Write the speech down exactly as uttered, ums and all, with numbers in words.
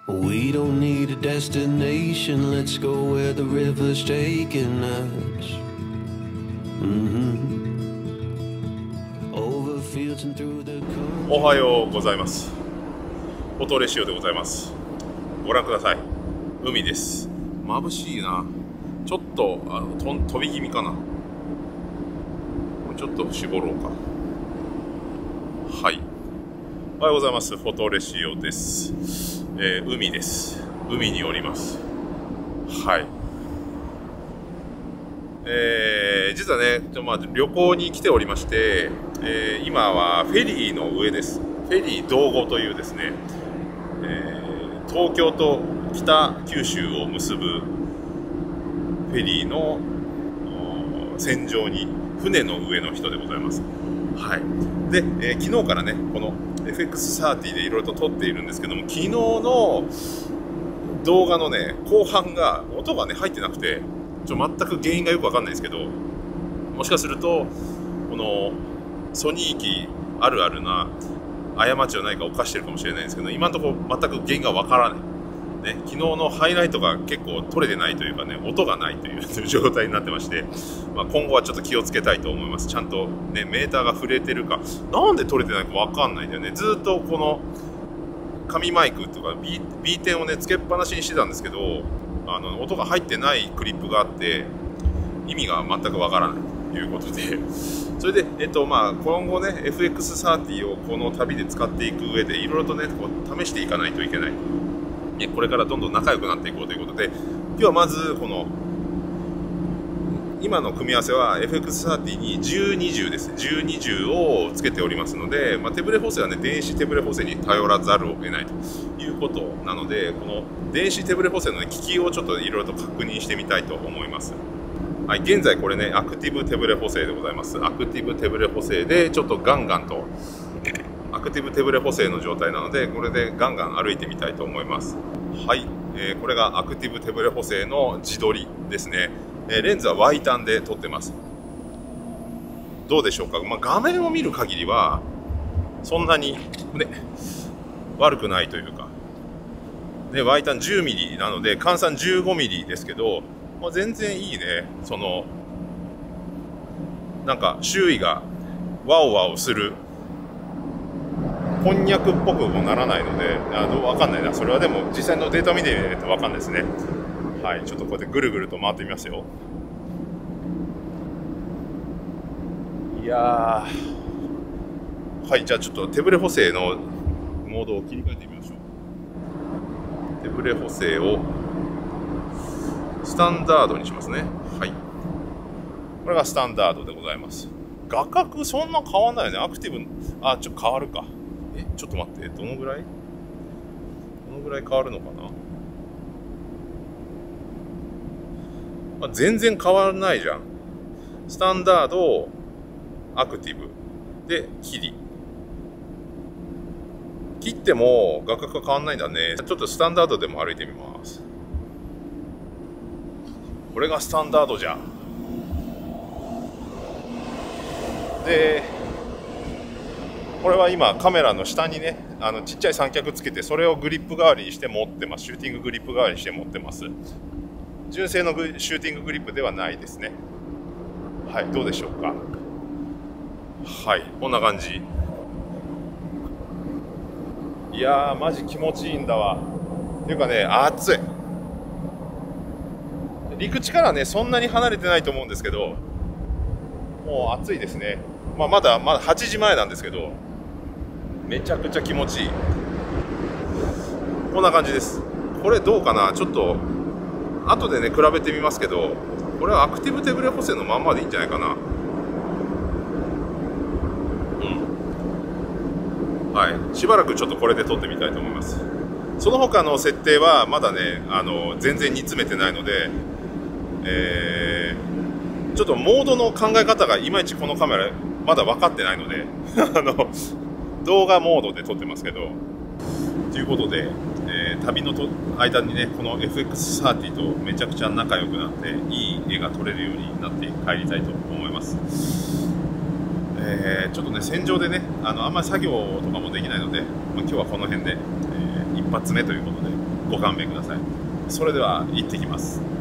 We don't need a destination, let's go where the river's taking us. Mm-hmm. Over fields and through the country. おはようございます。フォトレシオでございます。ご覧ください。海です。眩しいな。ちょっとあのと飛び気味かな。もうちょっと絞ろうか。はい。おはようございます。フォトレシオです。えー、海です。海におります。はい。えー、実はね、まあ、旅行に来ておりまして、えー、今はフェリーの上です。フェリー道後というですね、えー、東京と北九州を結ぶフェリーの船上に船の上の人でございます。はい。で、えー、昨日からね、この エフエックスサーティー でいろいろと撮っているんですけども、昨日の動画のね、後半が音がね入ってなくて、ちょ全く原因がよくわかんないですけど、もしかするとこのソニー機あるあるな過ちを何か犯してるかもしれないんですけど、今のところ全く原因がわからない。ね、昨日のハイライトが結構取れてないというかね、音がないという状態になってまして、まあ、今後はちょっと気をつけたいと思います。ちゃんとね、メーターが触れてるか、なんで取れてないかわかんないんだよね。ずっとこの紙マイクとか B, B 点をね、つけっぱなしにしてたんですけど、あの音が入ってないクリップがあって、意味が全くわからないということで、それで、えっとまあ、今後ね、エフエックスサーティー をこの旅で使っていく上で、いろいろとね、こう試していかないといけない。これからどんどん仲良くなっていこうということで、今日はまずこの今の組み合わせは エフエックスサーティー にじゅうに重です。じゅうに重をつけておりますので、まあ、手ブレ補正はね、電子手ブレ補正に頼らざるを得ないということなので、この電子手ブレ補正の、ね、機器をちょっといろいろと確認してみたいと思います。はい、現在これね、アクティブ手ブレ補正でございます。アクティブ手ブレ補正でちょっとガンガンとアクティブ手ブレ補正の状態なので、これでガンガン歩いてみたいと思います。はい、えー、これがアクティブ手ブレ補正の自撮りですね。えー、レンズはワイタンで撮ってます。どうでしょうか。まあ、画面を見る限りはそんなに、ね、悪くないというか、でワイタン じゅうミリ なので換算 じゅうごミリ ですけど、まあ、全然いいね。そのなんか周囲がワオワオするこんにゃくっぽくもならないので、あどうわかんないな。それはでも実際のデータ見てみないとわかんないですね。はい、ちょっとこうやってぐるぐると回ってみますよ。いやー、はい、じゃあちょっと手ブレ補正のモードを切り替えてみましょう。手ブレ補正をスタンダードにしますね。はい、これがスタンダードでございます。画角そんな変わんないよね。アクティブ、あ、ちょっと変わるか。え、ちょっと待って、どのぐらいどのぐらい変わるのかな。あ、全然変わらないじゃん。スタンダード、アクティブで切り切っても画角が変わんないんだね。ちょっとスタンダードでも歩いてみます。これがスタンダードじゃん。でこれは今カメラの下にね、あのちっちゃい三脚つけて、それをグリップ代わりにして持ってます。シューティンググリップ代わりにして持ってます。純正のシューティンググリップではないですね。はい、どうでしょうか。はい、こんな感じ。いやー、マジ気持ちいいんだわ。っていうかね、暑い。陸地からね、そんなに離れてないと思うんですけど、もう暑いですね。まあ、まだまだはちじまえなんですけど、めちゃくちゃ気持ちいい。こんな感じです。これどうかな、ちょっと後でね比べてみますけど、これはアクティブ手ブレ補正のまんまでいいんじゃないかな。うん、はい、しばらくちょっとこれで撮ってみたいと思います。その他の設定はまだね、あの全然煮詰めてないので、えー、ちょっとモードの考え方がいまいちこのカメラまだ分かってないのであの動画モードで撮ってますけど、ということで、えー、旅のと間にね、この エフエックスサーティー とめちゃくちゃ仲良くなって、いい絵が撮れるようになって帰りたいと思います。えー、ちょっとね、戦場でね、あのあんまり作業とかもできないので、まあ、今日はこの辺で、えー、一発目ということでご勘弁ください。それでは行ってきます。